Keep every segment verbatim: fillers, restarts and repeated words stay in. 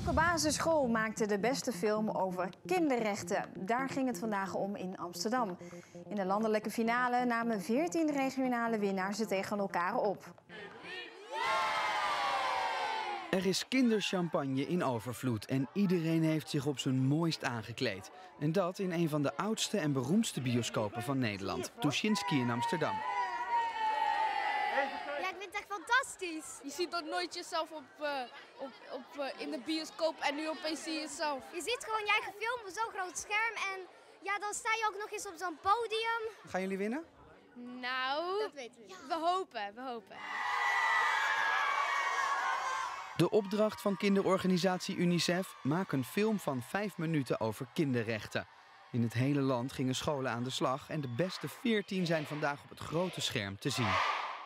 Welke basisschool maakte de beste film over kinderrechten? Daar ging het vandaag om in Amsterdam. In de landelijke finale namen veertien regionale winnaars het tegen elkaar op. Er is kinderchampagne in overvloed en iedereen heeft zich op zijn mooist aangekleed. En dat in een van de oudste en beroemdste bioscopen van Nederland, Tuschinski in Amsterdam. Ja, ik vind het echt fantastisch. Je ziet toch nooit jezelf op, uh, op, op, uh, in de bioscoop en nu opeens zie je jezelf. Je ziet gewoon je eigen film op zo'n groot scherm en ja, dan sta je ook nog eens op zo'n podium. Gaan jullie winnen? Nou, Dat weten we. Ja. we hopen, we hopen. De opdracht van kinderorganisatie UNICEF: maak een film van vijf minuten over kinderrechten. In het hele land gingen scholen aan de slag en de beste veertien zijn vandaag op het grote scherm te zien.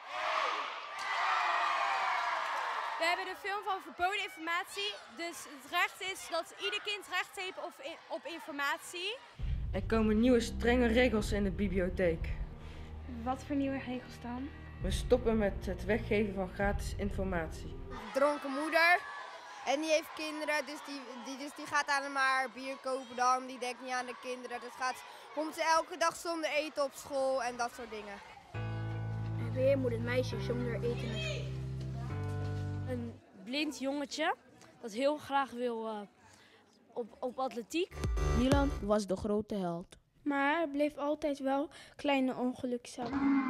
We hebben de film van verboden informatie. Dus het recht is dat ieder kind recht heeft op informatie. Er komen nieuwe strenge regels in de bibliotheek. Wat voor nieuwe regels dan? We stoppen met het weggeven van gratis informatie. Dronken moeder en die heeft kinderen, dus die, die, dus die gaat alleen maar bier kopen dan. Die denkt niet aan de kinderen. Dus gaat, komt ze elke dag zonder eten op school en dat soort dingen. En weer moet het meisje zonder eten naar school. Een blind jongetje dat heel graag wil uh, op, op atletiek. Milan was de grote held. Maar er bleef altijd wel kleine ongelukjes aan.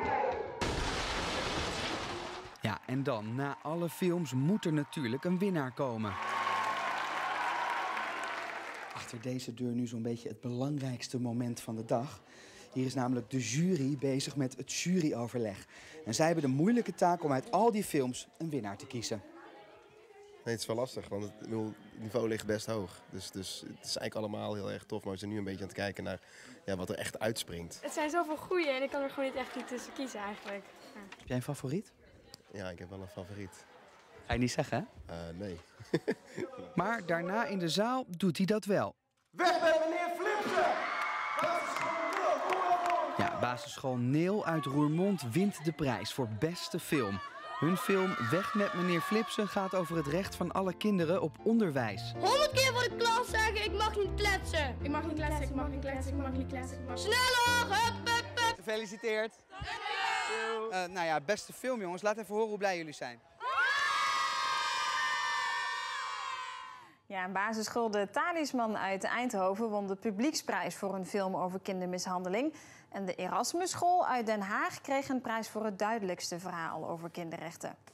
Ja, en dan, na alle films moet er natuurlijk een winnaar komen. Achter deze deur nu zo'n beetje het belangrijkste moment van de dag. Hier is namelijk de jury bezig met het juryoverleg. En zij hebben de moeilijke taak om uit al die films een winnaar te kiezen. Nee, het is wel lastig, want het niveau ligt best hoog. Dus, dus het is eigenlijk allemaal heel erg tof. Maar we zijn nu een beetje aan het kijken naar ja, wat er echt uitspringt. Het zijn zoveel goeie en ik kan er gewoon niet echt niet tussen kiezen eigenlijk. Ja. Heb jij een favoriet? Ja, ik heb wel een favoriet. Ga je niet zeggen, hè? Uh, nee. Maar daarna in de zaal doet hij dat wel. Weg met meneer Flipsen! Ja, basisschool Neel uit Roermond wint de prijs voor beste film. Hun film Weg met meneer Flipsen gaat over het recht van alle kinderen op onderwijs. Honderd keer voor de klas zeggen, ik mag niet kletsen. Ik mag niet kletsen, ik mag niet kletsen, ik mag niet kletsen. Ik mag... Sneller, hup, hup, hup. Gefeliciteerd. Uh, nou ja, beste film jongens. Laat even horen hoe blij jullie zijn. Ja, basisschool De Talisman uit Eindhoven won de publieksprijs voor een film over kindermishandeling. En de Erasmus School uit Den Haag kreeg een prijs voor het duidelijkste verhaal over kinderrechten.